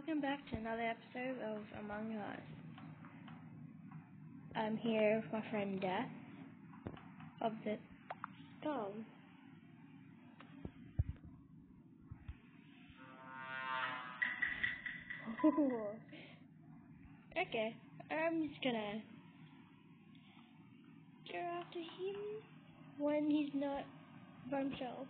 Welcome back to another episode of Among Us. I'm here with my friend Death of the Skull. Okay, I'm just gonna go after him when he's not by himself.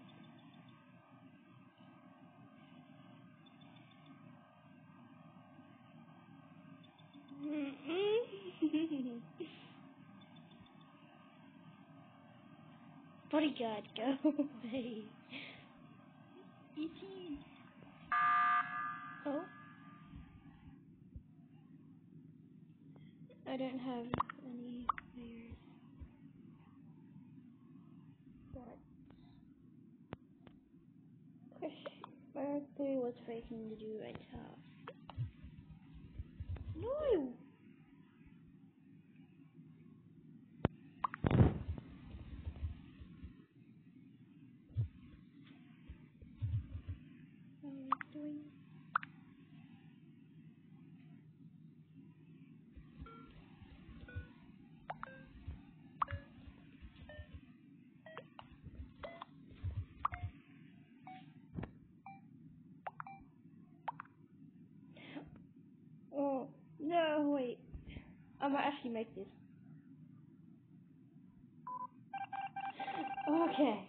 Bodyguard, go away. E.T. Oh? I don't have any players. What? My uncle was faking to do a task. No! Doing. Oh, no, wait. I might actually make this. Okay.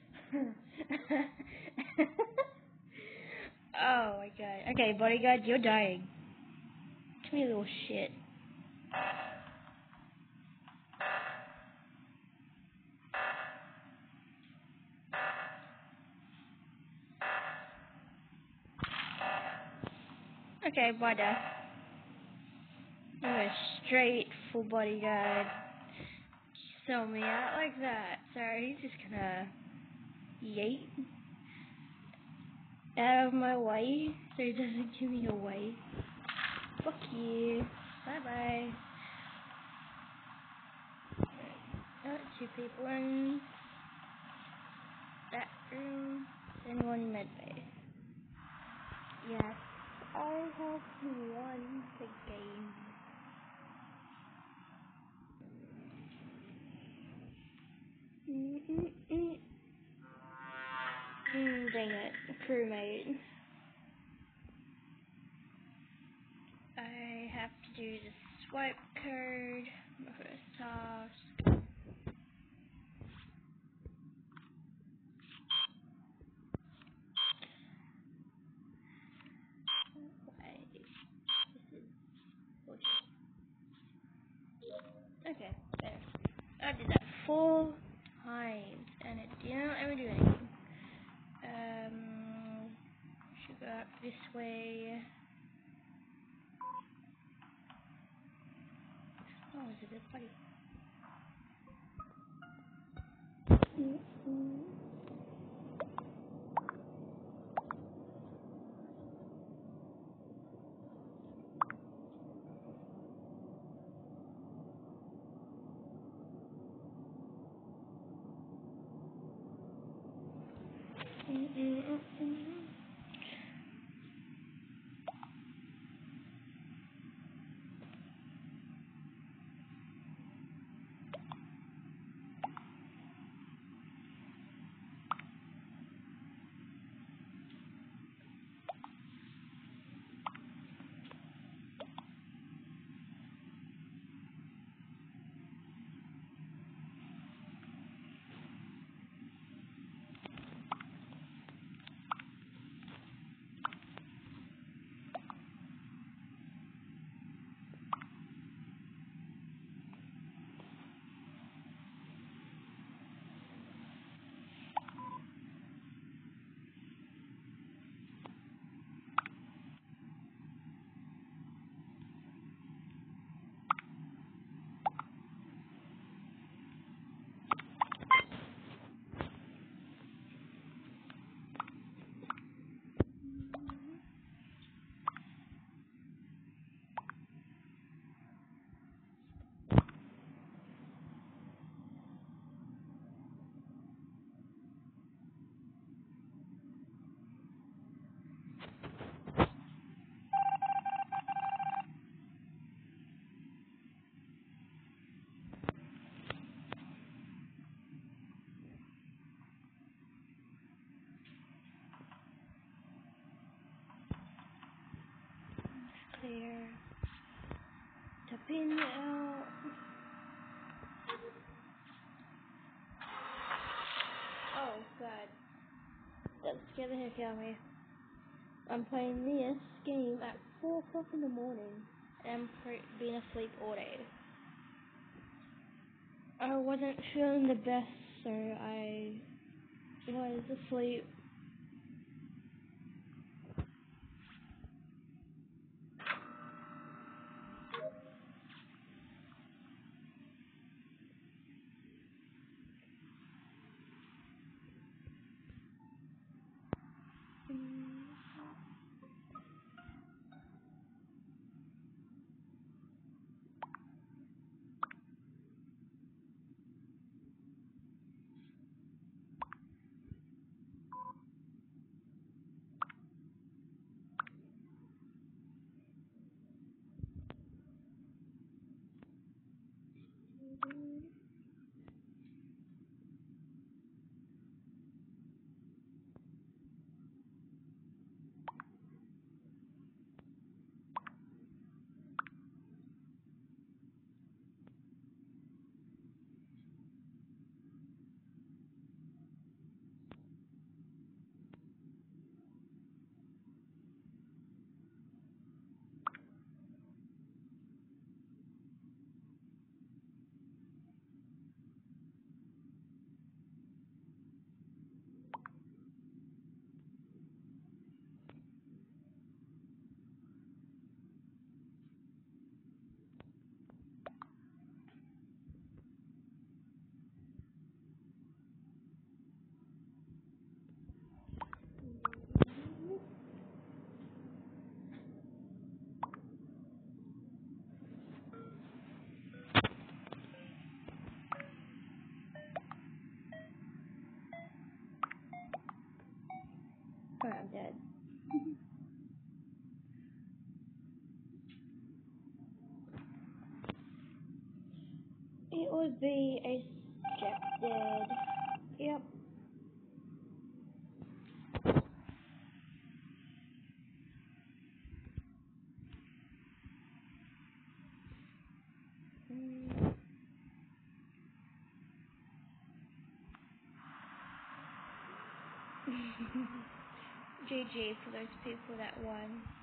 Oh my god. Okay, bodyguard, you're dying. Come here, little shit. Okay, bye, Death. I'm a straight full bodyguard. Sell me out like that. So he's just gonna yeet out of my way so he doesn't give me away. Fuck you. Bye bye. Two people in that room and one medbay. Yes, I have won the game. Dang it, crewmate. I have to do the swipe code, my first task. Okay, there. I did that 4 times and it didn't ever do anything. Should go up this way. Oh, is it this way? here to pin it out. Oh god, that scared the heck out of me. I'm playing this game at 4 o'clock in the morning and I'm being asleep all day. I wasn't feeling the best, so I was asleep. I'm dead. It would be ejected. Yep. GG for those people that won.